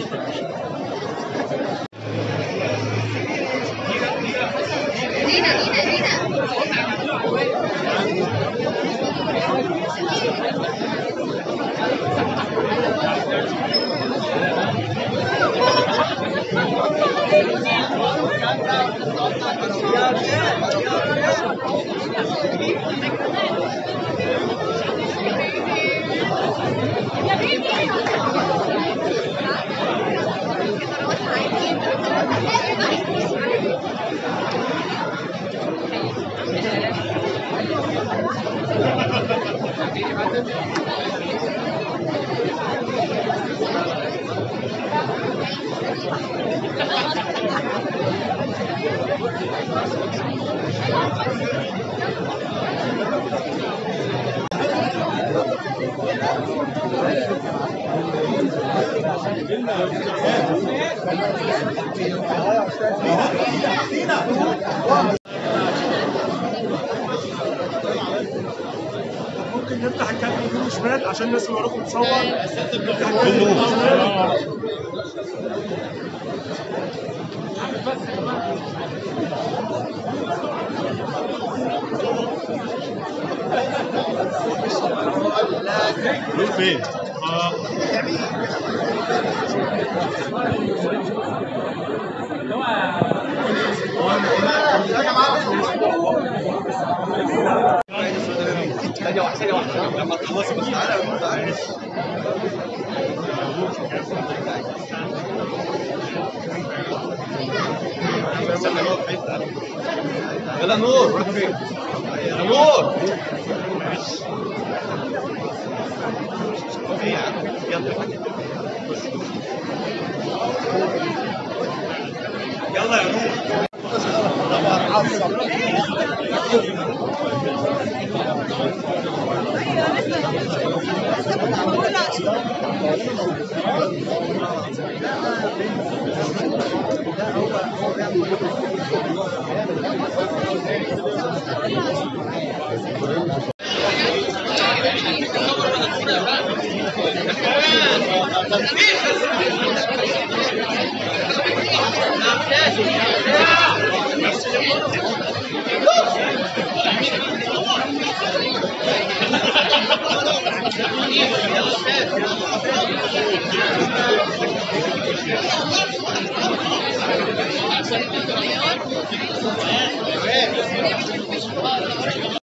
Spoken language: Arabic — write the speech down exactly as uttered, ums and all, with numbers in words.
ممكن نفتح الكاميرا يمين وشمال عشان الناس اللي وراكم تصور. روح فين؟ اه ثانية واحدة ثانية واحدة لما تخلصي بس تعالى تعالى يلا نور روح فين؟ يا نور يلا يا نور Gracias.